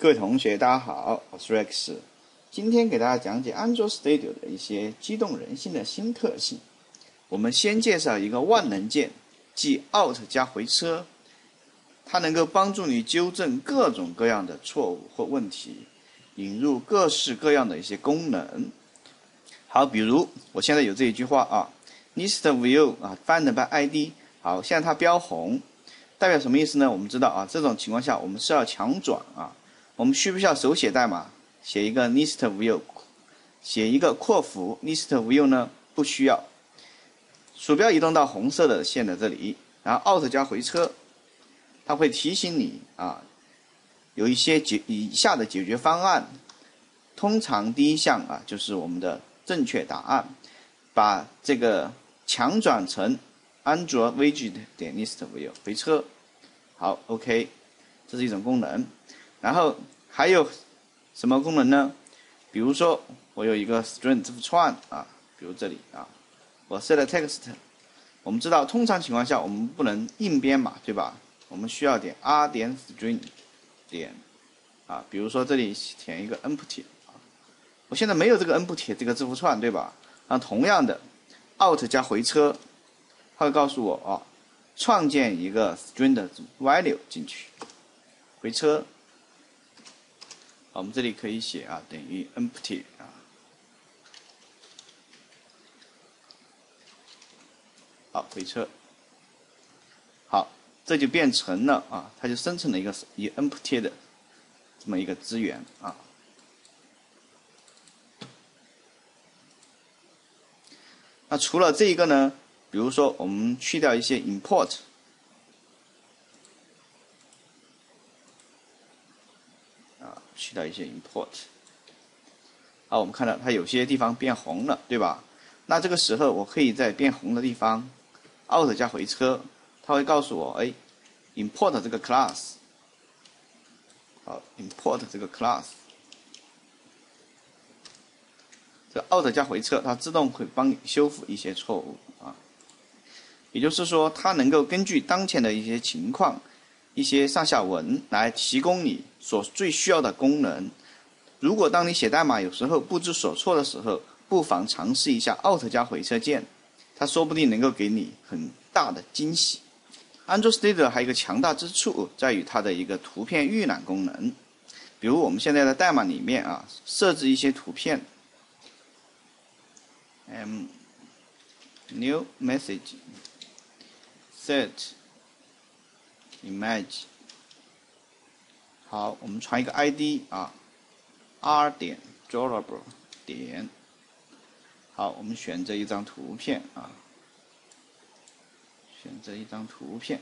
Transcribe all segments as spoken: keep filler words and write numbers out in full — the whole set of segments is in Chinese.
各位同学，大家好，我是 Rex。今天给大家讲解安卓 Studio 的一些激动人心的新特性。我们先介绍一个万能键，即 Alt 加回车，它能够帮助你纠正各种各样的错误或问题，引入各式各样的一些功能。好，比如我现在有这一句话啊 ，List View 啊 ，Find by I D。好，现在它标红，代表什么意思呢？我们知道啊，这种情况下我们是要强转啊。我们需不需要手写代码写一个 list view， 写一个括弧 list view 呢？不需要。鼠标移动到红色的线的这里，然后 Alt 加回车，它会提醒你啊，有一些解以下的解决方案。通常第一项啊，就是我们的正确答案，把这个强转成安卓 widget 点 list view 回车。好 ，OK， 这是一种功能。然后还有什么功能呢？比如说我有一个 string 字符串啊，比如这里啊，我 set text， 我们知道通常情况下我们不能硬编码，对吧？我们需要点 r 点 string 点啊，比如说这里填一个 empty 啊，我现在没有这个 empty 这个字符串，对吧？那同样的 alt 加回车，它会告诉我啊，创建一个 string 的 value 进去，回车。我们这里可以写啊，等于 empty 啊，好，回车，好，这就变成了啊，它就生成了一个以 empty 的这么一个资源啊。那除了这一个呢，比如说我们去掉一些 import。去掉一些 import， 好，我们看到它有些地方变红了，对吧？那这个时候我可以在变红的地方 Alt 加回车，它会告诉我，哎 ，import 这个 class， 好 ，import 这个 class， 这 Alt 加回车，它自动会帮你修复一些错误啊。也就是说，它能够根据当前的一些情况。一些上下文来提供你所最需要的功能。如果当你写代码有时候不知所措的时候，不妨尝试一下 Alt 加回车键，它说不定能够给你很大的惊喜。安卓 Studio 还有一个强大之处在于它的一个图片预览功能。比如我们现在的代码里面啊，设置一些图片 ，m new message set image， 好，我们传一个 I D 啊 ，r 点 drawable 点，好，我们选择一张图片啊，选择一张图片，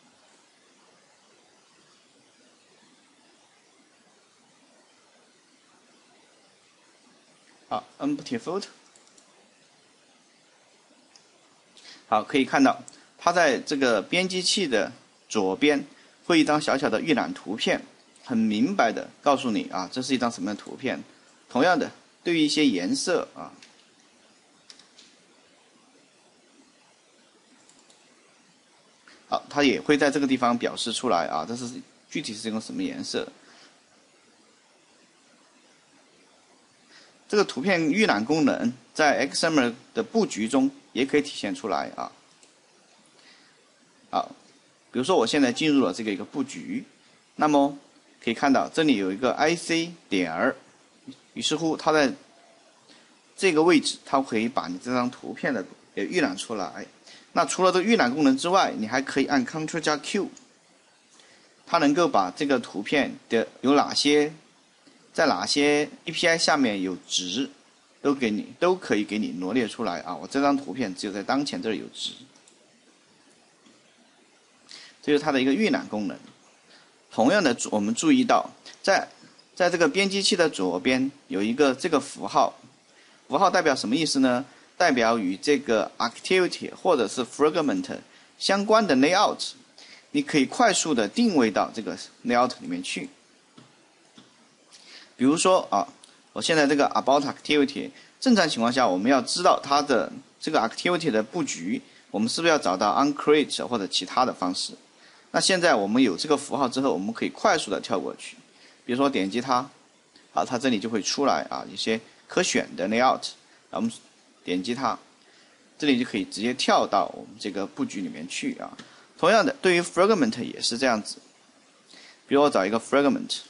好 ，empty photo， 好，可以看到它在这个编辑器的左边会一张小小的预览图片，很明白的告诉你啊，这是一张什么样的图片。同样的，对于一些颜色啊，好，它也会在这个地方表示出来啊，这是具体是一个什么颜色。这个图片预览功能在 X M L 的布局中也可以体现出来啊。好。比如说，我现在进入了这个一个布局，那么可以看到这里有一个 I C 点儿，于是乎它在这个位置，它可以把你这张图片的给预览出来。那除了这个预览功能之外，你还可以按 Ctrl 加 Q， 它能够把这个图片的有哪些，在哪些 A P I 下面有值，都给你都可以给你罗列出来啊。我这张图片只有在当前这儿有值。这就是它的一个预览功能。同样的，我们注意到，在在这个编辑器的左边有一个这个符号，符号代表什么意思呢？代表与这个 activity 或者是 fragment 相关的 layout， 你可以快速的定位到这个 layout 里面去。比如说啊，我现在这个 about activity， 正常情况下我们要知道它的这个 activity 的布局，我们是不是要找到 onCreate 或者其他的方式？那现在我们有这个符号之后，我们可以快速的跳过去。 比如说点击它，好，它这里就会出来啊一些可选的 layout， 我们点击它，这里就可以直接跳到我们这个布局里面去啊。同样的，对于 fragment 也是这样子，比如我找一个 fragment，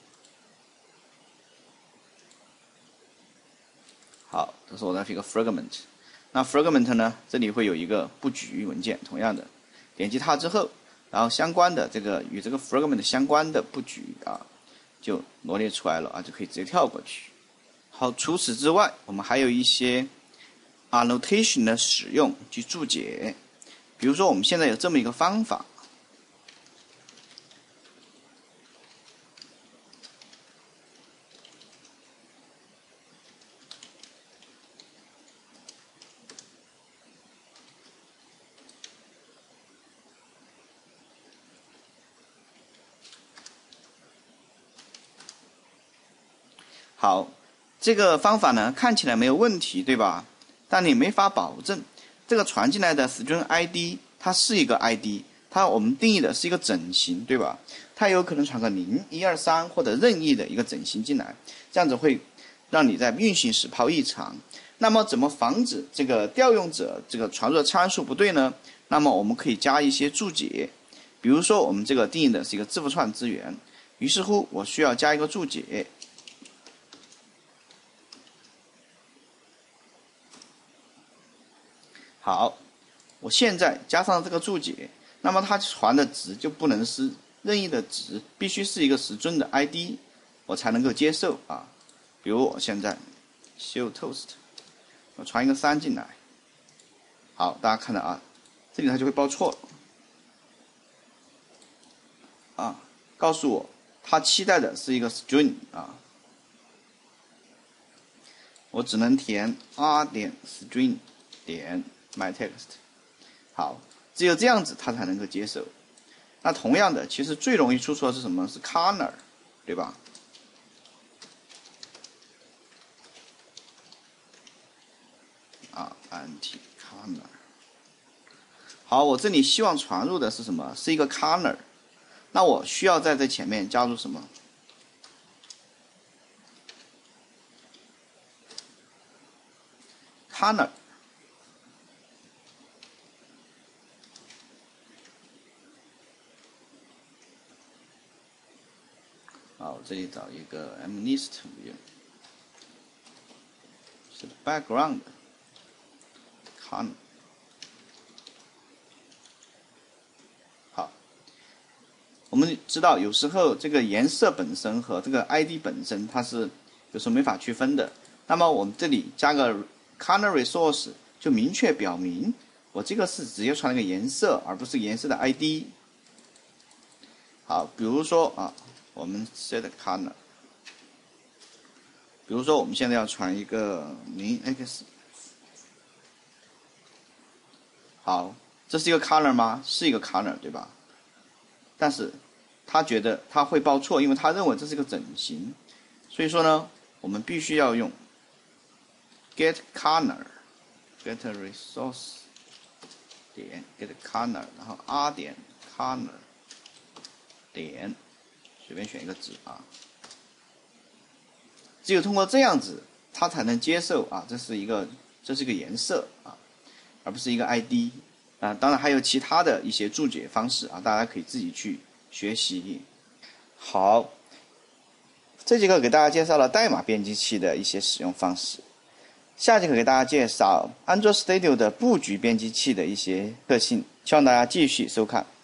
好，这是我的一个 fragment。那 fragment 呢，这里会有一个布局文件，同样的，点击它之后，然后相关的这个与这个 fragment 相关的布局啊，就罗列出来了啊，就可以直接跳过去。好，除此之外，我们还有一些 annotation 的使用及注解。比如说，我们现在有这么一个方法，好，这个方法呢看起来没有问题，对吧？但你没法保证这个传进来的 string I D 它是一个 I D， 它我们定义的是一个整形，对吧？它有可能传个零、一二三或者任意的一个整形进来，这样子会让你在运行时抛异常。那么怎么防止这个调用者这个传入的参数不对呢？那么我们可以加一些注解，比如说我们这个定义的是一个字符串资源，于是乎我需要加一个注解。好，我现在加上这个注解，那么它传的值就不能是任意的值，必须是一个时准的 I D， 我才能够接受啊。比如我现在 show toast， 我传一个三进来，好，大家看到啊，这里它就会报错了啊，告诉我它期待的是一个 string 啊，我只能填 r 点 string 点myText， 好，只有这样子它才能够接受。那同样的，其实最容易出错的是什么？是 corner， 对吧？啊 ，anti corner。好，我这里希望传入的是什么？是一个 corner。那我需要在这前面加入什么 ？corner。好，我这里找一个 mlist view， 是 background corner。好，我们知道有时候这个颜色本身和这个 I D 本身它是有时候没法区分的。那么我们这里加个 color resource， 就明确表明我这个是直接传了个颜色，而不是颜色的 I D。好，比如说啊。我们 set color， 比如说我们现在要传一个 零 x， 好，这是一个 color 吗？是一个 color， 对吧？但是他觉得他会报错，因为他认为这是一个整形，所以说呢，我们必须要用 get color get resource 点 get color， 然后 r 点 color 点。随便选一个值啊，只有通过这样子，它才能接受啊，这是一个这是一个颜色啊，而不是一个 I D 啊。当然还有其他的一些注解方式啊，大家可以自己去学习。好，这节课给大家介绍了代码编辑器的一些使用方式，下节课给大家介绍 Android Studio 的布局编辑器的一些特性，希望大家继续收看。